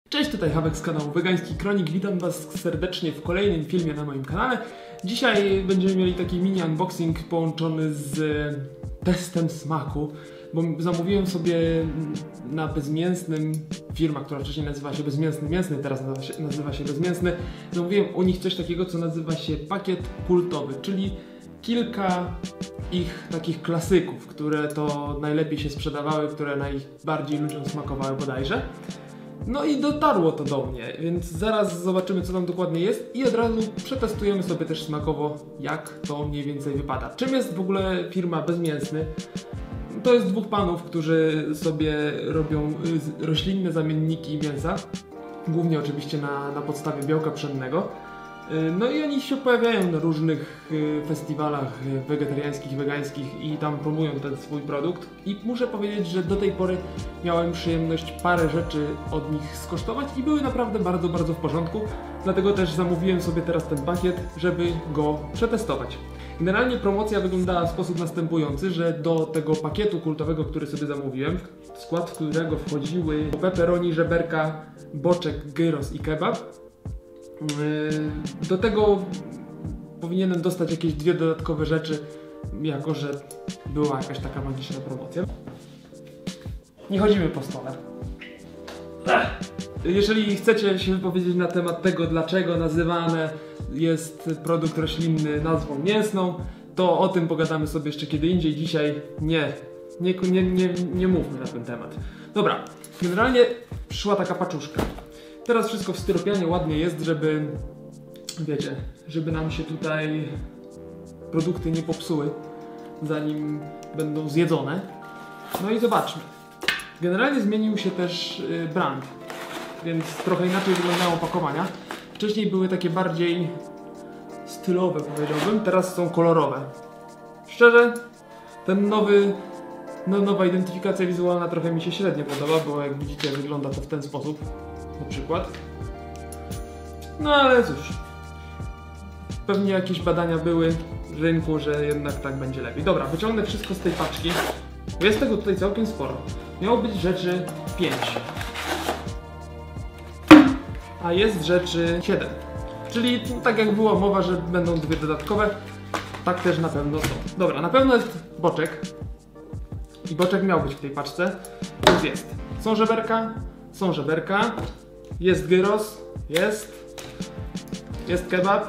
Cześć, tutaj Hawek z kanału Wegański Kronik. Witam Was serdecznie w kolejnym filmie na moim kanale. Dzisiaj będziemy mieli taki mini unboxing połączony z testem smaku, bo zamówiłem sobie na bezmięsnym, firma, która wcześniej nazywa się Bezmięsny Mięsny, teraz nazywa się Bezmięsny. Zamówiłem u nich coś takiego, co nazywa się pakiet kultowy, czyli kilka ich takich klasyków, które to najlepiej się sprzedawały, które najbardziej ludziom smakowały bodajże. No i dotarło to do mnie, więc zaraz zobaczymy, co tam dokładnie jest i od razu przetestujemy sobie też smakowo, jak to mniej więcej wypada. Czym jest w ogóle firma Bezmięsny? To jest dwóch panów, którzy sobie robią roślinne zamienniki mięsa, głównie oczywiście na podstawie białka pszennego. No i oni się pojawiają na różnych festiwalach wegetariańskich, wegańskich i tam promują ten swój produkt. I muszę powiedzieć, że do tej pory miałem przyjemność parę rzeczy od nich skosztować i były naprawdę bardzo, bardzo w porządku. Dlatego też zamówiłem sobie teraz ten pakiet, żeby go przetestować. Generalnie promocja wyglądała w sposób następujący, że do tego pakietu kultowego, który sobie zamówiłem, w skład którego wchodziły pepperoni, żeberka, boczek, gyros i kebab, do tego powinienem dostać jakieś dwie dodatkowe rzeczy, jako że była jakaś taka magiczna promocja. Nie chodzimy po stole. Jeżeli chcecie się wypowiedzieć na temat tego, dlaczego nazywany jest produkt roślinny nazwą mięsną, to o tym pogadamy sobie jeszcze kiedy indziej. Dzisiaj nie mówmy na ten temat. Dobra, generalnie przyszła taka paczuszka. Teraz wszystko w styropianie ładnie jest, żeby, wiecie, żeby nam się tutaj produkty nie popsuły, zanim będą zjedzone. No i zobaczmy. Generalnie zmienił się też brand, więc trochę inaczej wyglądają opakowania. Wcześniej były takie bardziej stylowe, powiedziałbym, teraz są kolorowe. Szczerze, nowa identyfikacja wizualna trochę mi się średnio podoba, bo jak widzicie wygląda to w ten sposób. Na przykład. No ale cóż, pewnie jakieś badania były w rynku, że jednak tak będzie lepiej. Dobra, wyciągnę wszystko z tej paczki. Jest tego tutaj całkiem sporo. Miało być rzeczy 5, a jest rzeczy 7. Czyli tak jak była mowa, że będą dwie dodatkowe, tak też na pewno są. Dobra, na pewno jest boczek. I boczek miał być w tej paczce. Więc jest. Są żeberka. Jest gyros, jest kebab,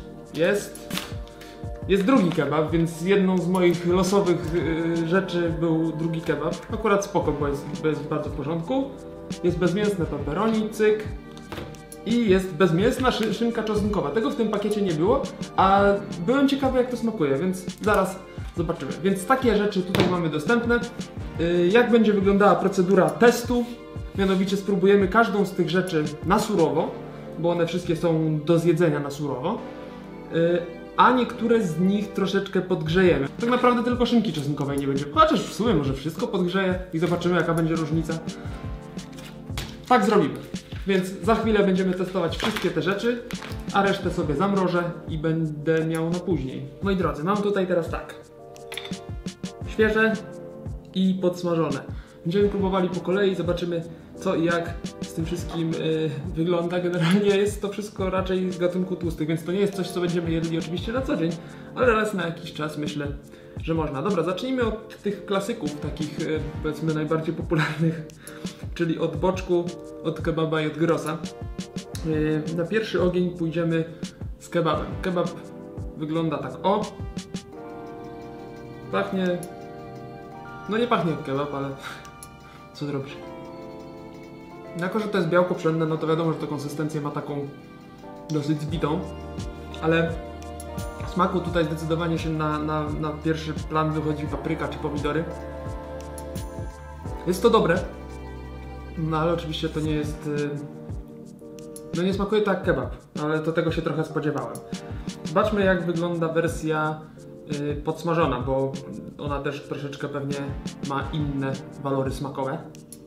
jest drugi kebab, więc jedną z moich losowych rzeczy był drugi kebab. Akurat spoko, bo jest bardzo w porządku. Jest bezmięsne pepperoni, cyk. I jest bezmięsna szynka czosnkowa. Tego w tym pakiecie nie było, a byłem ciekawy, jak to smakuje, więc zaraz zobaczymy. Więc takie rzeczy tutaj mamy dostępne. Jak będzie wyglądała procedura testu? Mianowicie spróbujemy każdą z tych rzeczy na surowo, bo one wszystkie są do zjedzenia na surowo, a niektóre z nich troszeczkę podgrzejemy. Tak naprawdę tylko szynki czosnkowej nie będzie, chociaż w sumie może wszystko podgrzeję i zobaczymy, jaka będzie różnica. Tak zrobimy. Więc za chwilę będziemy testować wszystkie te rzeczy, a resztę sobie zamrożę i będę miał na później. Moi drodzy, mam tutaj teraz tak. Świeże i podsmażone. Będziemy próbowali po kolei, zobaczymy co i jak z tym wszystkim wygląda. Generalnie jest to wszystko raczej z gatunku tłustych, więc to nie jest coś, co będziemy jedli oczywiście na co dzień, ale raz na jakiś czas myślę, że można. Dobra, zacznijmy od tych klasyków, takich powiedzmy najbardziej popularnych, czyli od boczku, od kebaba i od gyrosa. Na pierwszy ogień pójdziemy z kebabem. Kebab wygląda tak o. Pachnie... No nie pachnie jak kebab, ale co zrobisz? Jako że to jest białko pszenne, no to wiadomo, że to konsystencję ma taką dosyć zbitą, ale w smaku tutaj zdecydowanie się na pierwszy plan wychodzi papryka czy pomidory. Jest to dobre, no ale oczywiście to nie jest... No nie smakuje tak jak kebab, ale to tego się trochę spodziewałem. Zobaczmy, jak wygląda wersja podsmażona, bo ona też troszeczkę pewnie ma inne walory smakowe.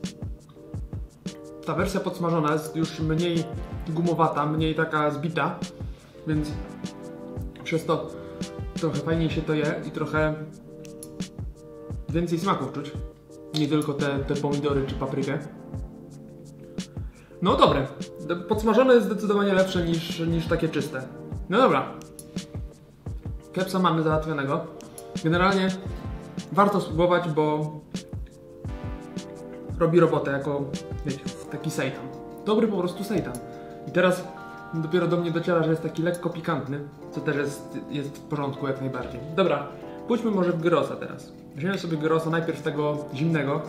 Ta wersja podsmażona jest już mniej gumowata, mniej taka zbita, więc przez to trochę fajniej się to je i trochę więcej smaków czuć. Nie tylko te pomidory czy paprykę. No dobre. Podsmażone jest zdecydowanie lepsze niż takie czyste. No dobra. Kepsa mamy załatwionego. Generalnie warto spróbować, bo robi robotę jako, wiecie, taki seitan. Dobry po prostu seitan. I teraz dopiero do mnie dociera, że jest taki lekko pikantny, co też jest w porządku jak najbardziej. Dobra, pójdźmy może w gyrosa teraz. Weźmiemy sobie gyrosa najpierw tego zimnego.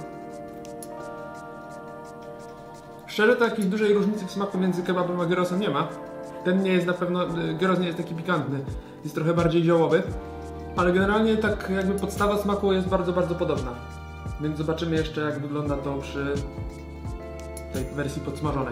Szczerze to jakiejś dużej różnicy w smaku między kebabem a gyrosem nie ma. Ten nie jest na pewno, gyros nie jest taki pikantny. Jest trochę bardziej ziołowy. Ale generalnie tak jakby podstawa smaku jest bardzo, bardzo podobna. Więc zobaczymy jeszcze jak wygląda to przy tej wersji podsmażonej.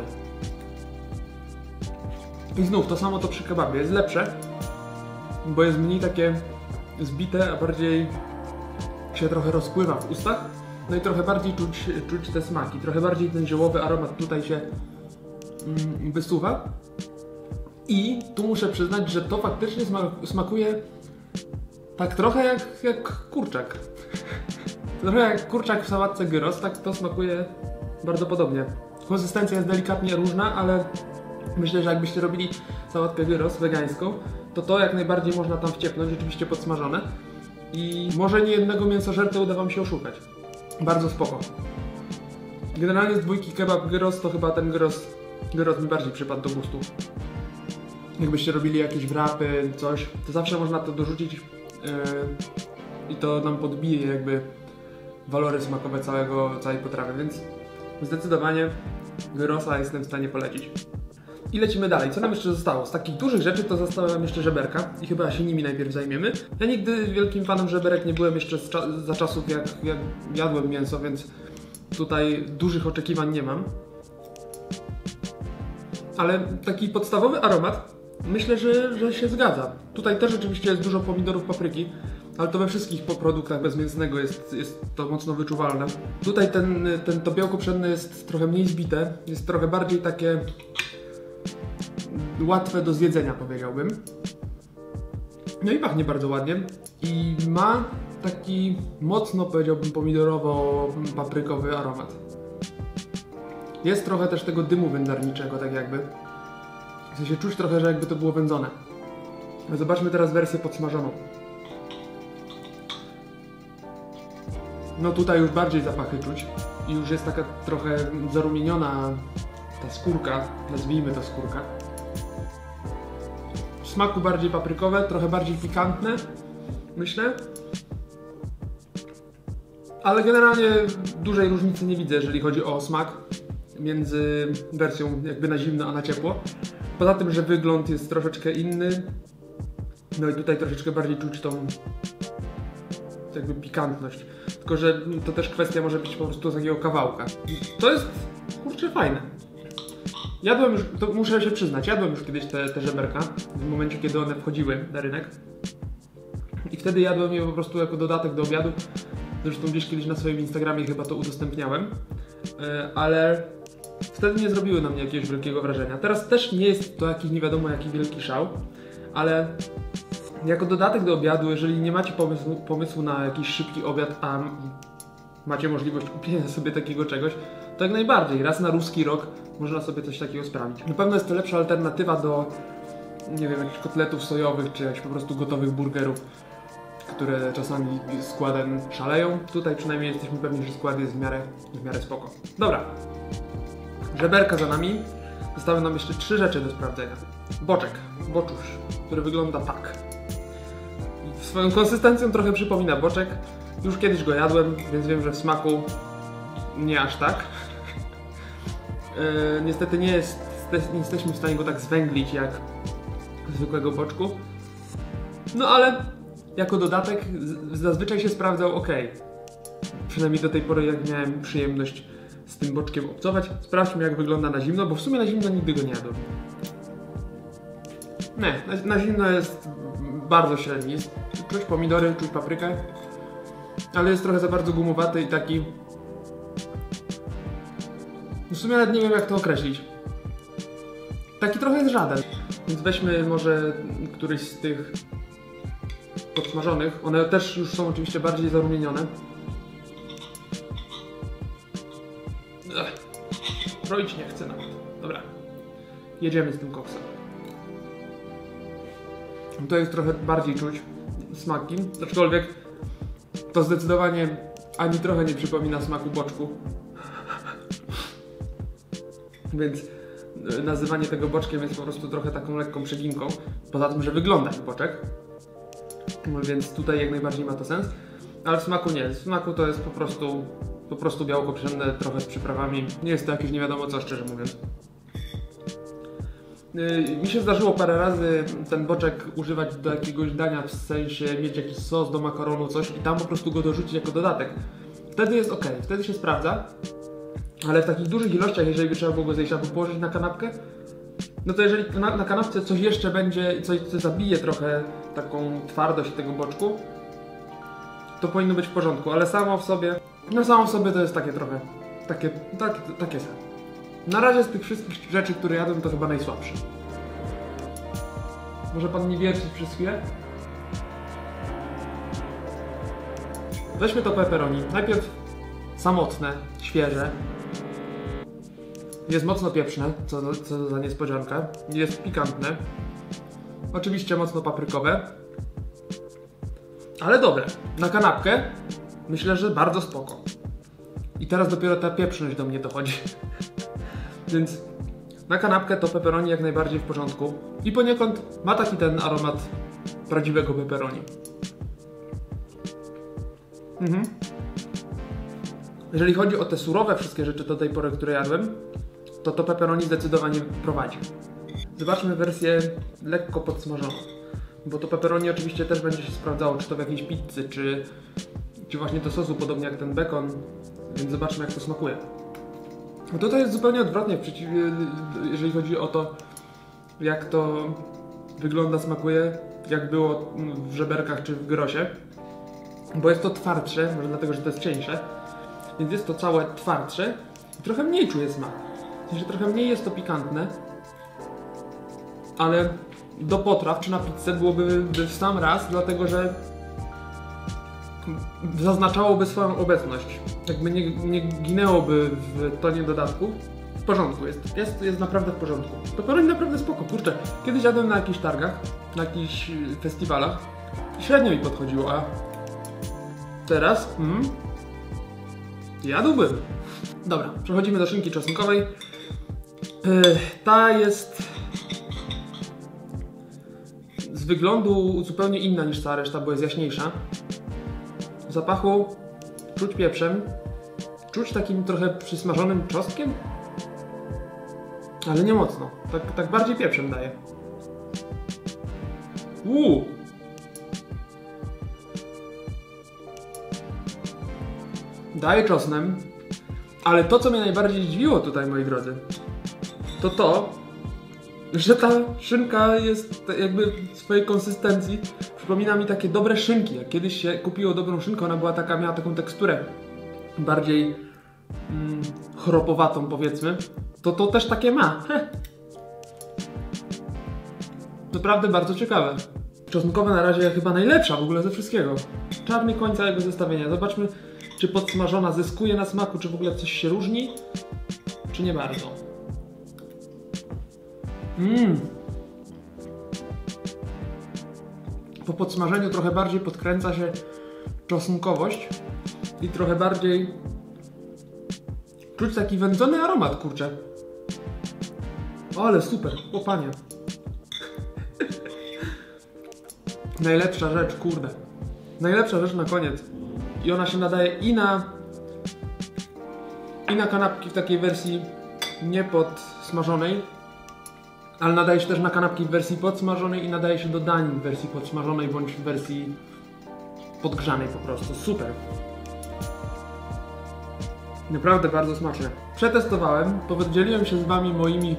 I znów to samo to przy kebabie. Jest lepsze, bo jest mniej takie zbite, a bardziej się trochę rozpływa w ustach. No i trochę bardziej czuć te smaki. Trochę bardziej ten ziołowy aromat tutaj się wysuwa. I tu muszę przyznać, że to faktycznie smakuje tak trochę jak kurczak. Trochę jak kurczak w sałatce gyros, tak to smakuje bardzo podobnie. Konsystencja jest delikatnie różna, ale myślę, że jakbyście robili sałatkę gyros wegańską, to jak najbardziej można tam wciepnąć, rzeczywiście podsmażone. I może nie jednego mięsożerca uda wam się oszukać. Bardzo spoko. Generalnie z dwójki kebab gyros to chyba ten gyros mi bardziej przypadł do gustu. Jakbyście robili jakieś wrapy, coś, to zawsze można to dorzucić i to nam podbije jakby walory smakowe całej potrawy, więc zdecydowanie gyrosa jestem w stanie polecić. I lecimy dalej. Co nam jeszcze zostało? Z takich dużych rzeczy to zostały nam jeszcze żeberka i chyba się nimi najpierw zajmiemy. Ja nigdy wielkim fanem żeberek nie byłem jeszcze za czasów jak jadłem mięso, więc tutaj dużych oczekiwań nie mam. Ale taki podstawowy aromat myślę, że się zgadza. Tutaj też oczywiście jest dużo pomidorów, papryki, ale to we wszystkich produktach bezmięsnego jest to mocno wyczuwalne. Tutaj to białko pszenne jest trochę mniej zbite, jest trochę bardziej takie łatwe do zjedzenia, powiedziałbym. No i pachnie bardzo ładnie i ma taki mocno, powiedziałbym, pomidorowo-paprykowy aromat. Jest trochę też tego dymu wędarniczego, tak jakby. W sensie czuć trochę, że jakby to było wędzone. Zobaczmy teraz wersję podsmażoną. No tutaj już bardziej zapachy czuć i już jest taka trochę zarumieniona ta skórka, nazwijmy to skórka. W smaku bardziej paprykowe, trochę bardziej pikantne, myślę. Ale generalnie dużej różnicy nie widzę, jeżeli chodzi o smak między wersją jakby na zimno, a na ciepło. Poza tym, że wygląd jest troszeczkę inny. No i tutaj troszeczkę bardziej czuć tą jakby pikantność. Tylko, że to też kwestia może być po prostu z takiego kawałka. To jest, kurczę, fajne. Jadłem już, to muszę się przyznać, jadłem już kiedyś te żeberka, w momencie kiedy one wchodziły na rynek. I wtedy jadłem je po prostu jako dodatek do obiadu. Zresztą gdzieś kiedyś na swoim Instagramie chyba to udostępniałem. Ale wtedy nie zrobiły na mnie jakiegoś wielkiego wrażenia. Teraz też nie jest to jakiś nie wiadomo jaki wielki szał, ale jako dodatek do obiadu, jeżeli nie macie pomysłu na jakiś szybki obiad, a macie możliwość kupienia sobie takiego czegoś, to jak najbardziej, raz na ruski rok można sobie coś takiego sprawić. Na pewno jest to lepsza alternatywa do, nie wiem, jakichś kotletów sojowych, czy jakichś po prostu gotowych burgerów, które czasami składem szaleją. Tutaj przynajmniej jesteśmy pewni, że skład jest w miarę spoko. Dobra, żeberka za nami. Zostały nam jeszcze 3 rzeczy do sprawdzenia. Boczuś, który wygląda tak. Swoją konsystencją trochę przypomina boczek. Już kiedyś go jadłem, więc wiem, że w smaku nie aż tak. Niestety nie jesteśmy w stanie go tak zwęglić jak zwykłego boczku. No ale jako dodatek zazwyczaj się sprawdzał ok. Przynajmniej do tej pory, jak miałem przyjemność z tym boczkiem obcować. Sprawdźmy, jak wygląda na zimno, bo w sumie na zimno nigdy go nie jadłem. Nie, na zimno jest bardzo średni. Czuć pomidory, czuć paprykę, ale jest trochę za bardzo gumowaty i taki... W sumie nawet nie wiem, jak to określić. Taki trochę jest żaden. Więc weźmy może któryś z tych podsmażonych. One też już są oczywiście bardziej zarumienione. Roić nie chcę nawet. jedziemy z tym koksem. To jest trochę bardziej czuć smaki, aczkolwiek to zdecydowanie ani trochę nie przypomina smaku boczku. Więc nazywanie tego boczkiem jest po prostu trochę taką lekką przeginką. Poza tym, że wygląda jak boczek. Więc tutaj jak najbardziej ma to sens. Ale w smaku nie. W smaku to jest po prostu białko pszenne, trochę z przyprawami. Nie jest to jakieś nie wiadomo co, szczerze mówiąc. Mi się zdarzyło parę razy ten boczek używać do jakiegoś dania, w sensie mieć jakiś sos do makaronu, coś i tam po prostu go dorzucić jako dodatek. Wtedy jest ok, wtedy się sprawdza. Ale w takich dużych ilościach, jeżeli by trzeba było go zjeść albo położyć na kanapkę, no to jeżeli na kanapce coś jeszcze będzie, coś co zabije trochę taką twardość tego boczku, to powinno być w porządku, ale samo w sobie to jest takie trochę, takie samo. Na razie z tych wszystkich rzeczy, które jadłem, to chyba najsłabszy. Może pan mi wiercić przez chwilę? Weźmy to pepperoni. Najpierw samotne, świeże. Jest mocno pieprzne, co za niespodzianka. Jest pikantne. Oczywiście mocno paprykowe. Ale dobre. Na kanapkę myślę, że bardzo spoko. I teraz dopiero ta pieprzność do mnie dochodzi. Więc na kanapkę to pepperoni jak najbardziej w porządku. I poniekąd ma taki ten aromat prawdziwego pepperoni. Jeżeli chodzi o te surowe wszystkie rzeczy do tej pory, które jadłem, to pepperoni zdecydowanie prowadzi. Zobaczmy wersję lekko podsmażoną. Bo to pepperoni oczywiście też będzie się sprawdzało, czy to w jakiejś pizzy, czy właśnie do sosu, podobnie jak ten bekon. Więc zobaczmy, jak to smakuje. No tutaj jest zupełnie odwrotnie, jeżeli chodzi o to, jak to wygląda, smakuje, jak było w żeberkach czy w grosie. Bo jest to twardsze, może dlatego, że to jest cieńsze. Więc jest to całe twardsze i trochę mniej czuję smak. W sensie trochę mniej jest to pikantne, ale do potraw czy na pizzę byłoby w sam raz, dlatego że zaznaczałoby swoją obecność. Jakby nie ginęłoby w tonie dodatków. W porządku jest naprawdę w porządku. Pepperoni naprawdę spoko, kurczę. Kiedyś jadłem na jakichś targach, na jakichś festiwalach i średnio mi podchodziło, a teraz jadłbym. Dobra, przechodzimy do szynki czosnkowej. Ta jest z wyglądu zupełnie inna niż cała reszta, bo jest jaśniejsza. W zapachu czuć pieprzem, czuć takim trochę przysmażonym czosnkiem, ale nie mocno. Tak bardziej pieprzem daje. Daje czosnem, ale to, co mnie najbardziej zdziwiło tutaj, moi drodzy, to, że ta szynka jest jakby w swojej konsystencji, przypomina mi takie dobre szynki. Jak kiedyś się kupiło dobrą szynkę, ona miała taką teksturę bardziej chropowatą, powiedzmy, to też takie ma. Naprawdę bardzo ciekawe. Czosnkowa na razie chyba najlepsza w ogóle ze wszystkiego. Czarny koń całego zestawienia. Zobaczmy, czy podsmażona zyskuje na smaku, czy w ogóle coś się różni, czy nie bardzo. Po podsmażeniu trochę bardziej podkręca się czosnkowość i trochę bardziej czuć taki wędzony aromat, kurczę. O, ale super, o panie. Najlepsza rzecz, kurde. Najlepsza rzecz na koniec. I ona się nadaje i na kanapki w takiej wersji nie podsmażonej, ale nadaje się też na kanapki w wersji podsmażonej i nadaje się do dań w wersji podsmażonej bądź w wersji podgrzanej po prostu. Super. Naprawdę bardzo smaczne. Przetestowałem, podzieliłem się z wami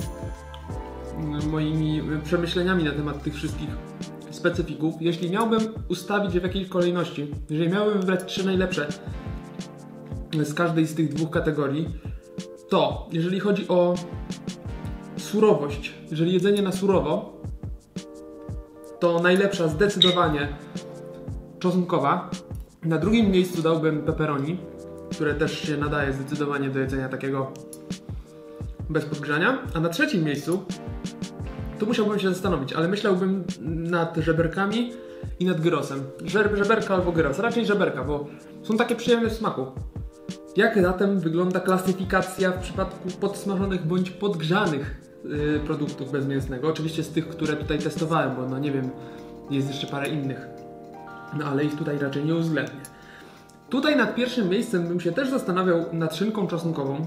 moimi przemyśleniami na temat tych wszystkich specyfików. Jeśli miałbym ustawić je w jakiejś kolejności, jeżeli miałbym wybrać 3 najlepsze z każdej z tych dwóch kategorii, to jeżeli chodzi o surowość, jeżeli jedzenie na surowo, to najlepsza zdecydowanie czosnkowa. Na drugim miejscu dałbym pepperoni, które też się nadaje zdecydowanie do jedzenia takiego bez podgrzania, a na trzecim miejscu tu musiałbym się zastanowić, ale myślałbym nad żeberkami i nad gyrosem. Żeberka albo gyros, raczej żeberka, bo są takie przyjemne w smaku. Jak zatem wygląda klasyfikacja w przypadku podsmażonych bądź podgrzanych produktów bezmięsnego? Oczywiście z tych, które tutaj testowałem, bo no nie wiem, jest jeszcze parę innych. No ale ich tutaj raczej nie uwzględnię. Tutaj nad pierwszym miejscem bym się też zastanawiał nad szynką czosnkową,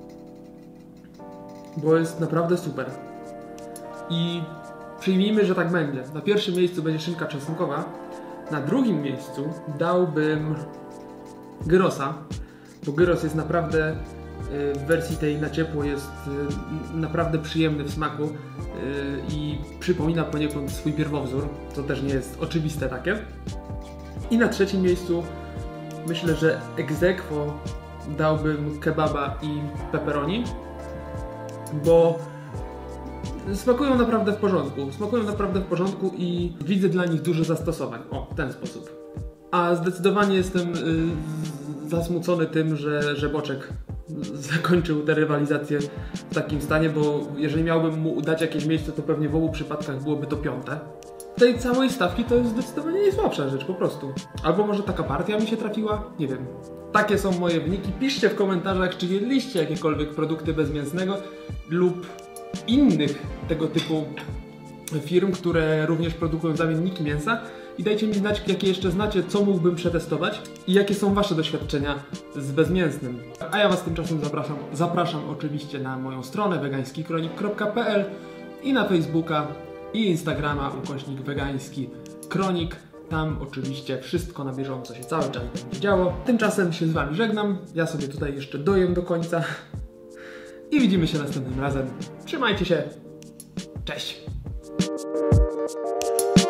bo jest naprawdę super. I przyjmijmy, że tak będzie. Na pierwszym miejscu będzie szynka czosnkowa, na drugim miejscu dałbym gyrosa, bo gyros jest naprawdę w wersji tej na ciepło jest naprawdę przyjemny w smaku i przypomina poniekąd swój pierwowzór, co też nie jest oczywiste takie. I na trzecim miejscu myślę, że ex aequo dałbym kebaba i pepperoni, bo smakują naprawdę w porządku. Smakują naprawdę w porządku i widzę dla nich dużo zastosowań. O, w ten sposób. A zdecydowanie jestem zasmucony tym, że Boczek zakończył tę rywalizację w takim stanie, bo jeżeli miałbym mu dać jakieś miejsce, to pewnie w obu przypadkach byłoby to 5. Tej całej stawki to jest zdecydowanie najsłabsza rzecz, po prostu. Albo może taka partia mi się trafiła? Nie wiem. Takie są moje wyniki. Piszcie w komentarzach, czy jedliście jakiekolwiek produkty bezmięsnego lub innych tego typu firm, które również produkują zamienniki mięsa. I dajcie mi znać, jakie jeszcze znacie, co mógłbym przetestować i jakie są wasze doświadczenia z bezmięsnym. A ja was tymczasem zapraszam oczywiście na moją stronę wegańskikronik.pl i na Facebooka i Instagrama /wegańskikronik. Tam oczywiście wszystko na bieżąco się cały czas będzie działo. Tymczasem się z wami żegnam. Ja sobie tutaj jeszcze dojem do końca. I widzimy się następnym razem. Trzymajcie się. Cześć!